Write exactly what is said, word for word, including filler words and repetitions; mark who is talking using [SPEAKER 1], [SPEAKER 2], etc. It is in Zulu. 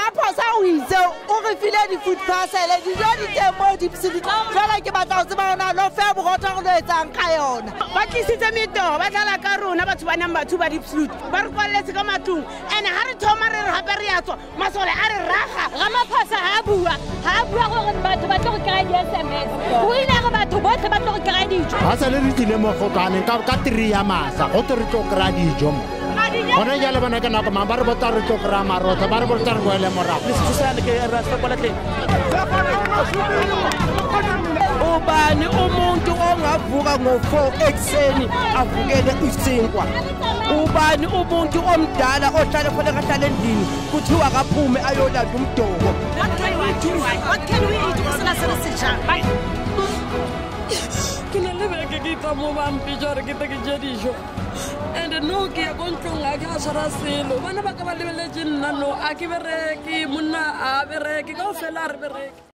[SPEAKER 1] phosa o itse o re file di-food parcel dijo di teng mo dipsidi jala ke batla go tseba ona lo fe borotho go lo etsang ka yona
[SPEAKER 2] ba tlisitse metogo ba tlala ka rona batho ba nang batho ba dipsidi ba re kwaletse ka matlong and ha re thoma re re gape re ya tswa masole a re raga
[SPEAKER 3] Ramaphosa ha bua ha bua gore batho ba tlo go kry-a di-S M S o ile re batho botlhe ba tlo go kry-a dijo
[SPEAKER 4] ga sa le re tlile mo gotlaneng ka tiri ya masa go te re tlo kry-a dijo mo gone jale bona ke nako mang ba re botsa re tlo kry-a marotho ba re botsa re boele morago
[SPEAKER 1] ubani umuntu ongavuka ngo-four ekuseni avukele isinkwa ubani umuntu omdala ohlala khona kahlala endlini kuthiwa kaphume ayolanda umdoko
[SPEAKER 3] ke na le beke ke tsa mo bampitsa gore ke te ke je dijo and no ke ya ko ntlong a ke a tshwara selo bana ba ka ba lebeletse nna no a ke bereke monna a bereke ka o fela a re bereke